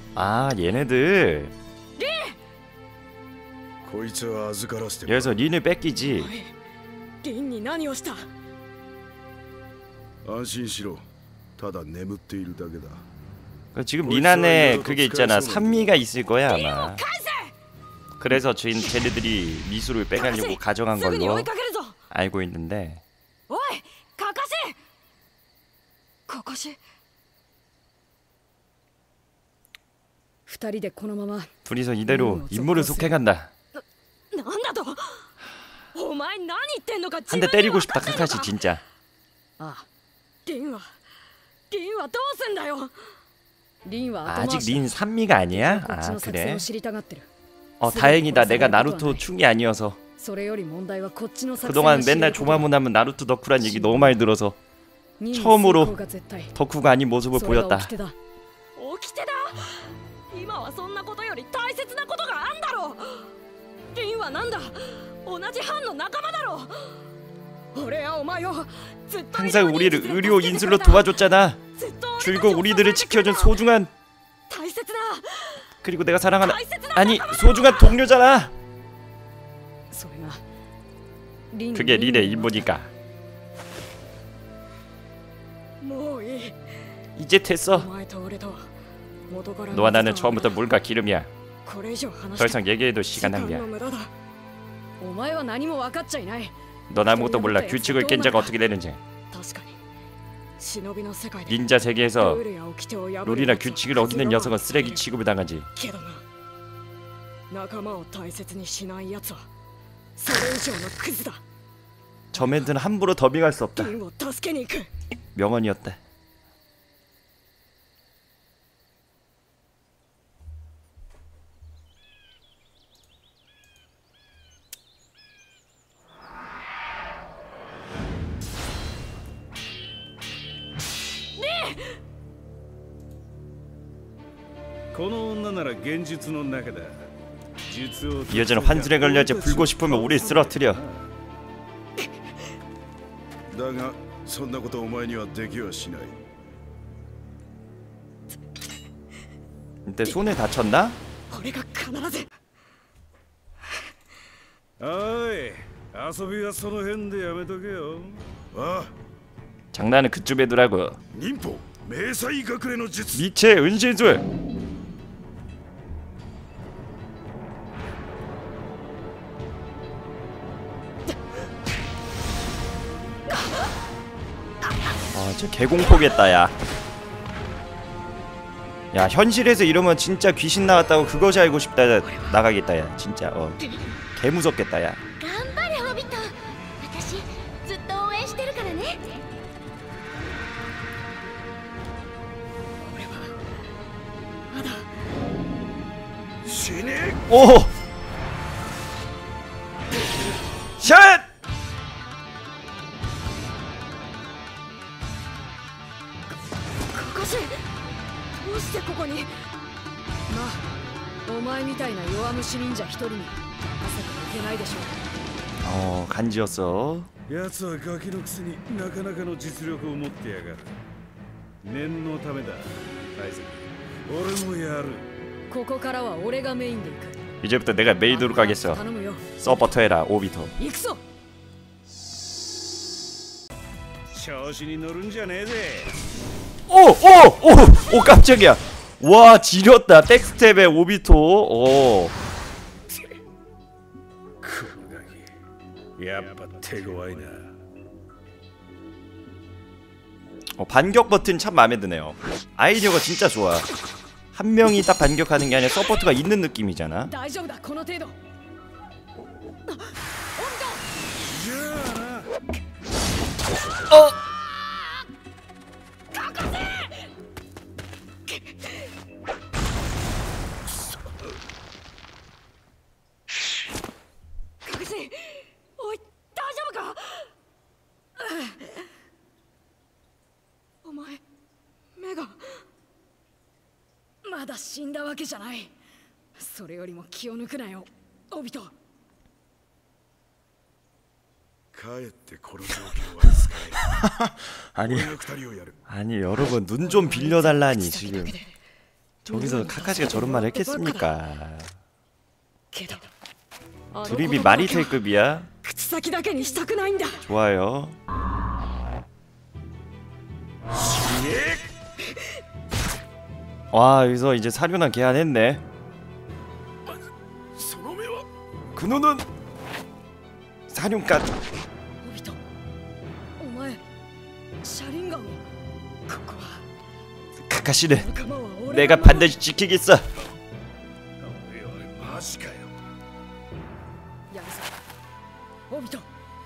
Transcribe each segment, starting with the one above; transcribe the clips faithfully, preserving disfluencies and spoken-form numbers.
아 얘네들 こいつは預からせても 여기서 린을 뺏기지. リンに何をした？ 安心しろ。ただ眠っているだけだ。 지금 린 안에 그게 있잖아. 산미가 있을 거야 아마. 그래서 쟤, 쟤네들이 미수를 빼가려고 가져간 걸로 알고 있는데. おい、カカシ！カカシ。二人でこのまま 둘이서 이대로 임무를 속해간다. なんだと？お前何言ってんのか。 한 대 때리고 싶다 카카시 진짜. あ、リンはリンはどうすんだよ。 아직 린 산미가 아니야? 아 그래? 어 다행이다. 내가 나루토 충이 아니어서. 그동안 맨날 조마무나면 나루토 덕후란 얘기 너무 많이 들어서 처음으로 덕후가 아닌 모습을 보였다. 항상 우리를 의료 인술로 도와줬잖아. 줄곧 우리들을 지켜준 소중한, 그리고 내가 사랑하는, 아니 소중한 동료잖아. 그게 린의 임무니까. 이제 됐어. 너와 나는 처음부터 물과 기름이야. 더 이상 얘기해도 시간 낭비야. 넌 아무것도 몰라. 규칙을 깬 자가 어떻게 되는지. 닌자 세계에서 룰이나 규칙을 어기는 녀석은 쓰레기 취급을 당하지. 저 멘트는 함부로 더빙할 수 없다. 명언이었다. 이 여자는 환술에 걸려지 풀고 싶으면 우리 쓰러뜨려. 근데 손에 다쳤나? 장난은 그쯤에 두라고. 미체 은신술. 아, 저 개공포겠다 야. 야 현실에서 이러면 진짜 귀신 나왔다고 그것이 알고 싶다 나가겠다 야. 진짜 어 개무섭겠다 야. 오! 샷! 어, 간지였어. 이제부터 내가 메이드로 가겠어. 서포터 해라 오비토. 오! 오! 오! 오 깜짝이야. 와 지렸다. 백스텝에 오비토. 오. 어, 반격 버튼 참 마음에 드네요. 아이디어가 진짜 좋아. 한 명이 딱 반격하는 게 아니라 서포트가 있는 느낌이잖아. 어! 아니, 아니 여러분 눈 좀 빌려달라니 지금 저기서 카카시가 저런 말 했겠습니까? けど 드립이 마리텔급이야. 口先だけにしたくないんだ。 좋아요. 와 여기서 이제 사륜한 개안했네. 그노는 사륜까지. おびと、お前、車輪ガンを。ここは 카카시는 仲間は俺 내가 반드시 지키겠어. マジかよ。 やるぞ。おびと。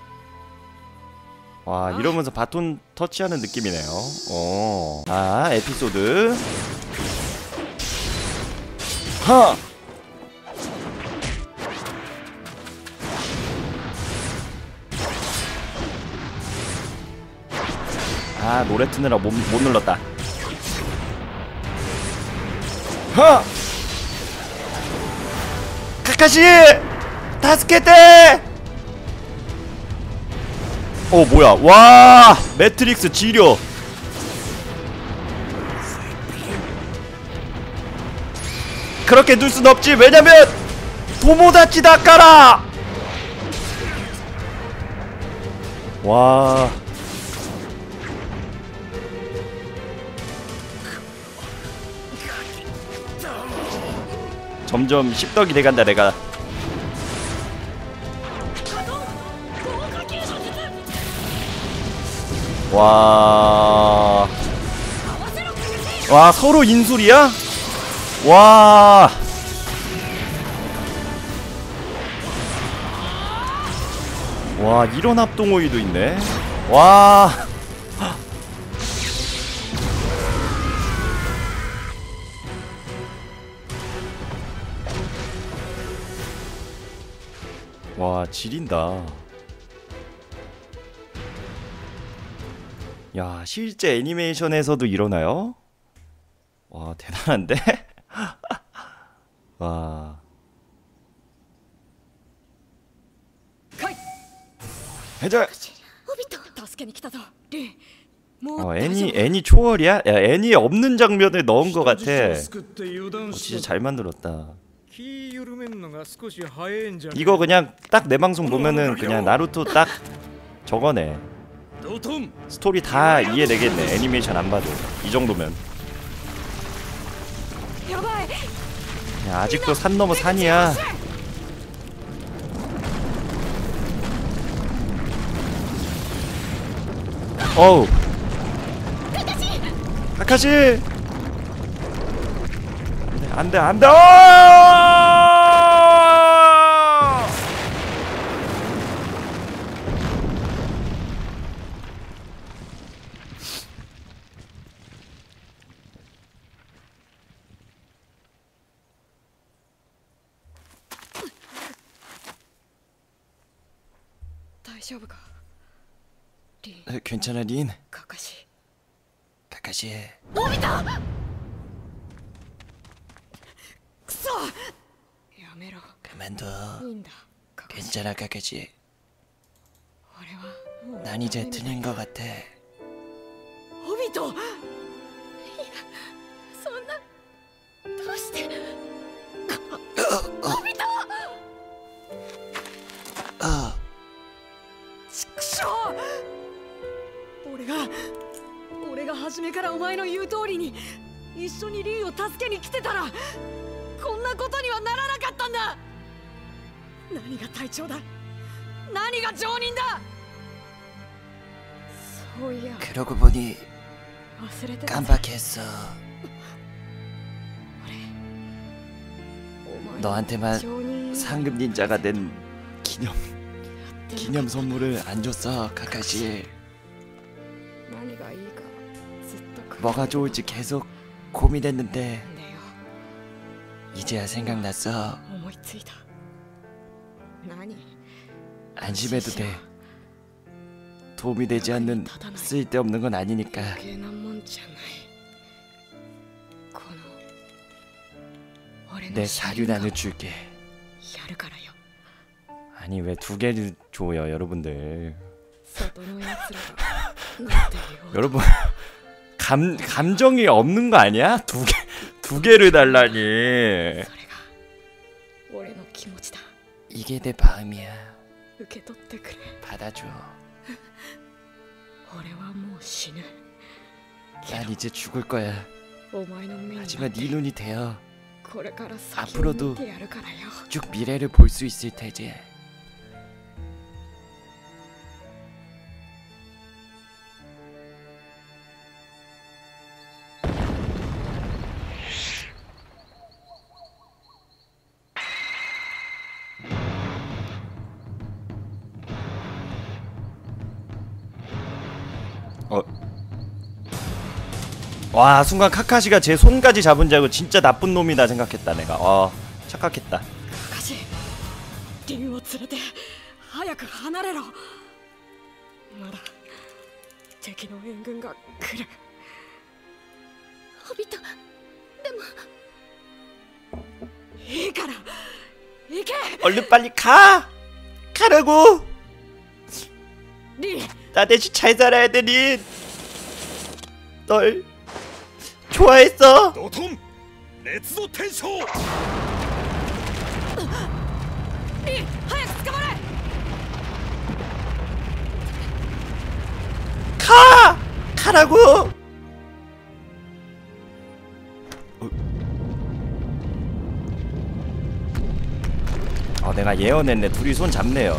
와 이러면서 바톤 터치하는 느낌이네요. 어. 아 에피소드. 하. 아 노래 트느라 못, 못 눌렀다. 하. 카카시 다스케테. 어 뭐야 와 매트릭스 지려. 그렇게 둘 순 없지. 왜냐면 도모다치 닦아라. 와 점점 십덕이 돼간다 내가. 와, 와 서로 인술이야? 와, 와 이런 합동호의도 있네. 와, 와 지린다. 야 실제 애니메이션에서도 이러나요? 와 대단한데? 와 해절! おびと、助けに来たぞ。リン、もう 어 大丈 애니 夫。 애니 초월이야? 야 애니 없는 장면을 넣은 거 같아. 어, 진짜 잘 만들었다. 이거 그냥 딱 내 방송 보면은 그냥 나루토 딱 저거네. 스토리 다 이해되겠네. 애니메이션 안 봐도 이 정도면. やばい。 야, 아직도 산 넘어 산이야. 어우 카카시 안돼 안돼 안돼. 괜찮아 린. 카카시. 카카시. 오비타! くそ! やめろ. 그만둬. いいんだ. 괜찮아 카카시. 俺はもう 난 이제 틀린 것 같아. オビト! いや、そんなどうして? オビト! ああ。 畜生! 俺が俺が初めからお前の言う通りに一緒にリンを助けに来てたらこんなことにはならなかったんだ。何が隊長だ、何が上人だ。そういや 그러고 보니 忘れてた。 깜빡했어. 俺 너한테만 上人 상급 닌자가 낸 기념 기념 선물을 안 줬어 카카시. 何がいいかずっと考えて 뭐가 좋을지 계속 고민했는데 たんだよ。 이제야 생각났어. 思いついた。何? 안심해도 돼. 도움이 되지 않는 쓸데없는 건 아니니까. 余計なもんじゃない。この俺の 내 사륜안을 줄게. やるからよ。 아니 왜 두 개를 줘요 여러분들. 外のやつらがなんて言おうと 여러분 감 감정이 없는 거 아니야? 두 개 두 개를 달라니. それが俺の気持ちだ。 이게 내 마음이야. 受け取ってくれ。 받아줘. 俺はもう死ぬ。 난 이제 죽을 거야. お前の目に 하지만 네 눈이 되어 これから先を 앞으로도 見てやるからよ。 쭉 미래를 볼 수 있을 테지. 어. 와, 순간 카카시가 제 손까지 잡은 줄 알고 진짜 나쁜 놈이다 생각했다 내가. 어, 착각했다. カカシ、リンを連れて早く離れろ。まだ敵の援軍が来る。ホビット、でもいいから行け。 얼른 빨리 가! 가라고! リン、 나 대신 잘 살아야 돼, 린! 널 좋아했어! ドトン熱の天将。 リン、早く捕まれ。 가! 가라고! 어. 어, 내가 예언했네. 둘이 손 잡네요.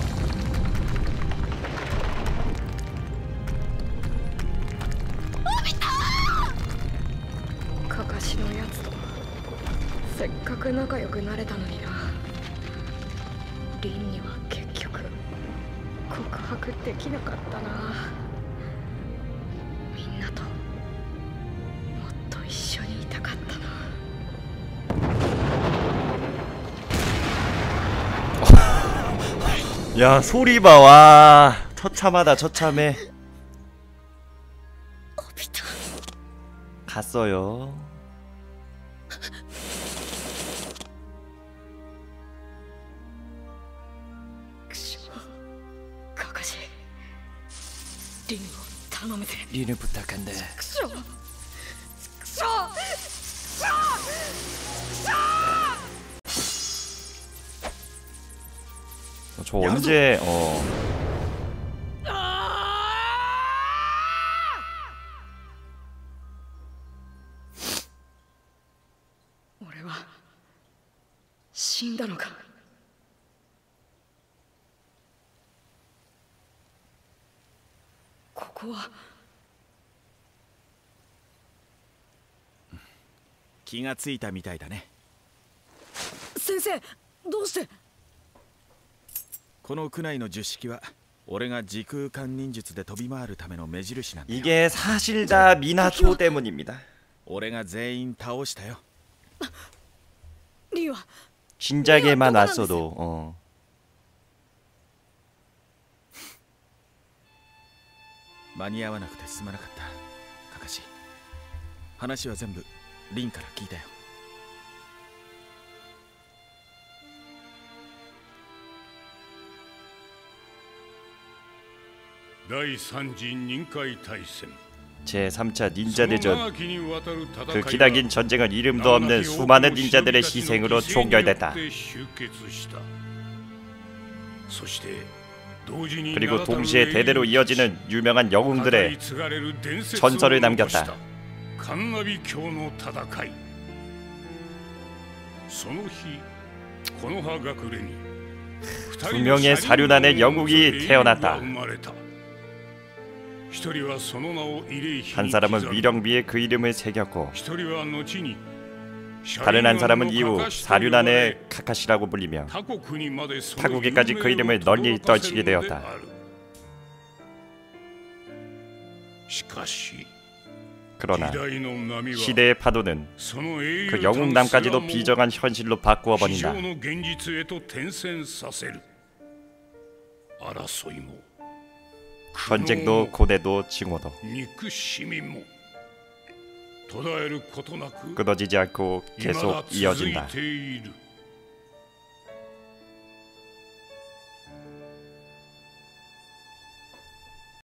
カカシのやつとせっかく仲良くなれたのにな。リンには結局告白できなかったな。みんなともっと一緒にいたかったな。 야, 소리 봐. 와, 처참하다. 처참해. オビト、 갔어요. くしょ、カカシ、リンを頼むぜ。 린을 부탁한다. くしょ、くしょ、くしょ、くしょ。 저 언제 어 俺は死んだのか。ここは気がついたみたいだね。 先生、どうして。 この区内の十式は俺が時空間忍術で飛び回るための目印なんだよ。 이게 사실 다 미나토 때문입니다. 俺が全員倒したよ。 リンは 진작에만 왔어도 어. 間に合わなくてすまなかった。カカシ、話は全部リンから聞いたよ。 第三次任界大戦。 제삼 차 닌자 대전. 그 기나긴 전쟁은 이름도 없는 수많은 닌자들의 희생으로 종결됐다. 그리고 동시에 대대로 이어지는 유명한 영웅들의 전설을 남겼다. 두 명의 사륜안의 영웅이 태어났다. 한 사람은 위령비에 그 이름을 새겼고 다른 한 사람은 이후 사륜안의 카카시라고 불리며 타국에까지 그 이름을 널리 떨치게 되었다. 그러나 시대의 파도는 그 영웅남까지도 비정한 현실로 바꾸어 버린다. 전쟁도 고대도 징후도 끊어지지 않고 계속 이어진다.